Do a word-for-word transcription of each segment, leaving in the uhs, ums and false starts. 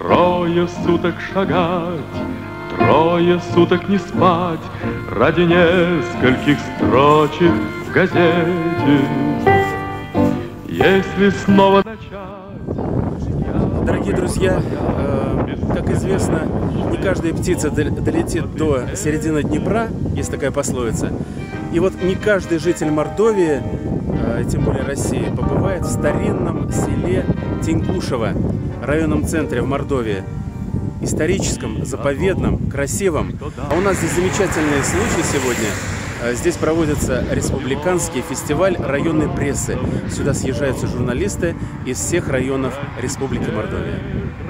Трое суток шагать, трое суток не спать ради нескольких строчек в газете. Если снова начать... Дорогие друзья, э, как известно, не каждая птица долетит до середины Днепра, есть такая пословица. И вот не каждый житель Мордовии, э, тем более России, побывает в старинном селе Тенькушево, районном центре в Мордовии. Историческом, заповедном, красивом. А у нас здесь замечательный случай сегодня. Здесь проводится республиканский фестиваль районной прессы. Сюда съезжаются журналисты из всех районов Республики Мордовия.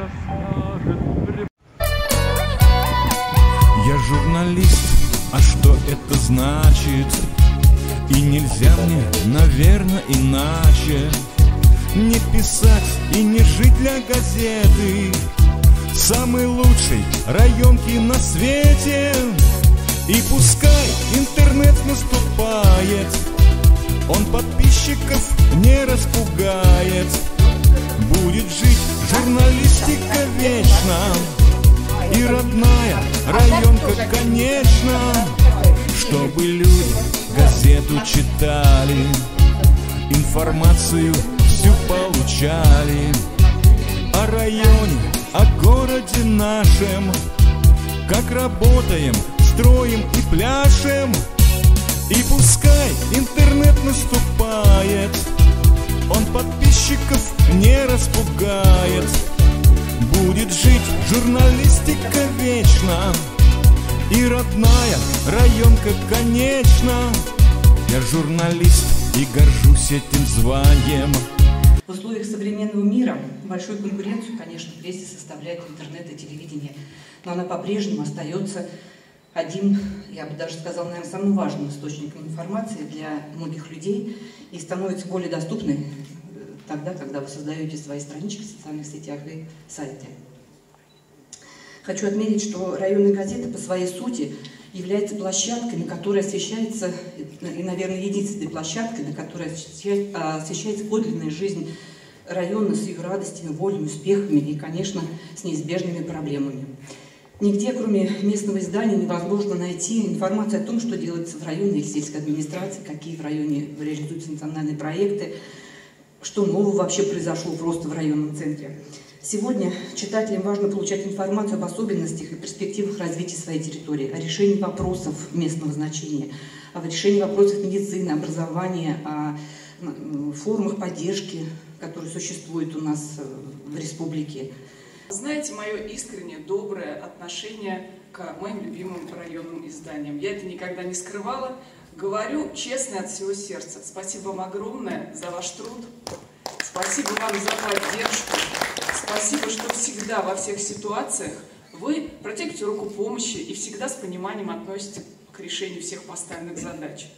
Я журналист, а что это значит? И нельзя мне, наверное, иначе не писать и не жить для газеты. Самый лучший районки на свете. И пускай интернет наступает, он подписчиков не распугает. Будет жить журналистика вечно, и родная районка, конечно. Чтобы люди газету читали, информацию всю получали о районе, о городе нашем, как работаем, строим и пляшем. И пускай интернет наступает, он подписчиков не распугает. Будет жить журналистика вечно, и родная районка, конечно. Я журналист и горжусь этим званием. В условиях современного мира большую конкуренцию, конечно, прессе составляет интернет и телевидение, но она по-прежнему остается одним, я бы даже сказала, наверное, самым важным источником информации для многих людей и становится более доступной тогда, когда вы создаете свои странички в социальных сетях и сайты. Хочу отметить, что районные газеты по своей сути являются площадкой, на которой освещается, и, наверное, единственной площадкой, на которой освещается подлинная жизнь района с ее радостями, болями, успехами и, конечно, с неизбежными проблемами. Нигде, кроме местного издания, невозможно найти информацию о том, что делается в районной или сельской администрации, какие в районе реализуются национальные проекты, что нового вообще произошло просто в районном центре. Сегодня читателям важно получать информацию об особенностях и перспективах развития своей территории, о решении вопросов местного значения, о решении вопросов медицины, образования, о формах поддержки, которые существуют у нас в республике. Знаете, мое искреннее, доброе отношение к моим любимым районным изданиям. Я это никогда не скрывала. Говорю честно от всего сердца. Спасибо вам огромное за ваш труд. Спасибо вам за поддержку. Спасибо, что всегда во всех ситуациях вы протягиваете руку помощи и всегда с пониманием относитесь к решению всех поставленных задач.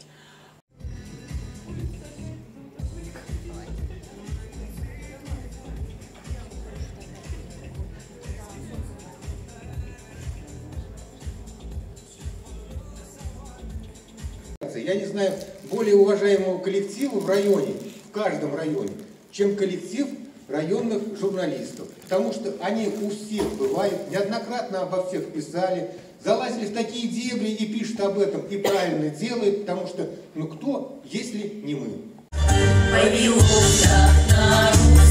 Я не знаю более уважаемого коллектива в районе, в каждом районе, чем коллектив районных журналистов. Потому что они у всех бывают, неоднократно обо всех писали, залазили в такие дебри и пишут об этом, и правильно делают, потому что, ну кто, если не мы?